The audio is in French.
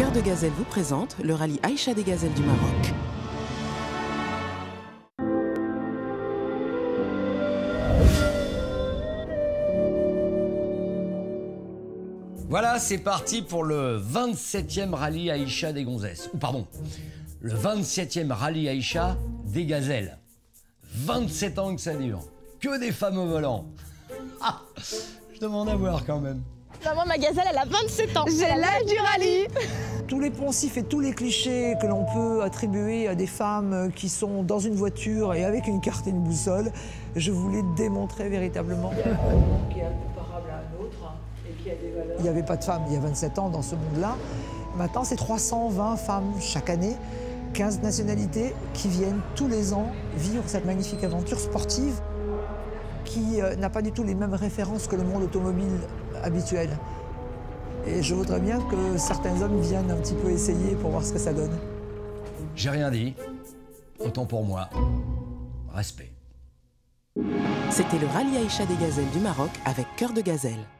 Cœur de Gazelle vous présente le rallye Aïcha des Gazelles du Maroc. Voilà, c'est parti pour le 27e rallye Aïcha des Gonzesses. Ou pardon, le 27e rallye Aïcha des Gazelles. 27 ans que ça dure. Que des femmes au volant. Ah, je demande à voir quand même. Moi, ma gazelle, elle a 27 ans. J'ai l'âge du rallye. Tous les poncifs et tous les clichés que l'on peut attribuer à des femmes qui sont dans une voiture et avec une carte et une boussole, je voulais démontrer véritablement qu'il y a un monde qui est incomparable à un autre et qui a des valeurs. Il n'y avait pas de femmes il y a 27 ans dans ce monde-là. Maintenant, c'est 320 femmes chaque année, 15 nationalités qui viennent tous les ans vivre cette magnifique aventure sportive qui n'a pas du tout les mêmes références que le monde automobile habituel. Et je voudrais bien que certains hommes viennent un petit peu essayer pour voir ce que ça donne. J'ai rien dit. Autant pour moi. Respect. C'était le rallye Aïcha des Gazelles du Maroc avec Cœur de Gazelle.